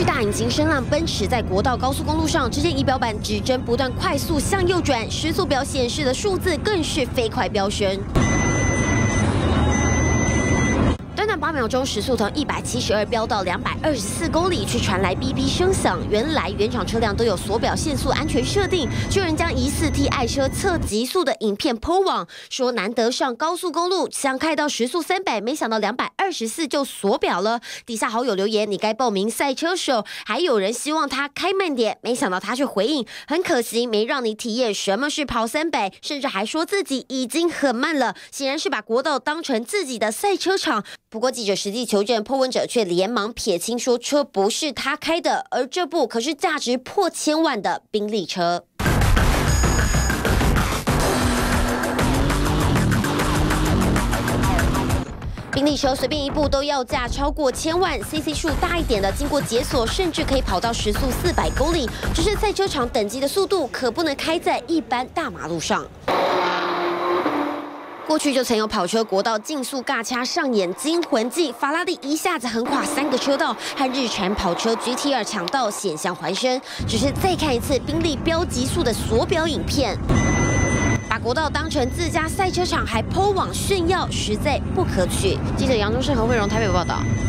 巨大引擎声浪奔驰在国道高速公路上，只见仪表板指针不断快速向右转，时速表显示的数字更是飞快飙升。 短8秒钟，时速从172飙到224公里，却传来哔哔声响。原来原厂车辆都有锁表限速安全设定，就有人将疑似替爱车测极速的影片 PO 网，说难得上高速公路，想开到时速300，没想到224就锁表了。底下好友留言：“你该报名赛车手。”还有人希望他开慢点，没想到他却回应：“很可惜，没让你体验什么是跑300。”甚至还说自己已经很慢了，显然是把国道当成自己的赛车场。 不过记者实际求证，po文者却连忙撇清说车不是他开的，而这部可是价值破千万的宾利车。宾利车随便一部都要价超过1000万 ，CC 数大一点的，经过解锁甚至可以跑到时速400公里。只是赛车场等级的速度可不能开在一般大马路上。 过去就曾有跑车国道竞速尬掐上演惊魂记，法拉利一下子横跨3个车道，和日产跑车 GT2 抢道险象环生。只是再看一次宾利飙极速的锁表影片，把国道当成自家赛车场，还 PO 网炫耀，实在不可取。记者杨忠胜、何慧荣台北报道。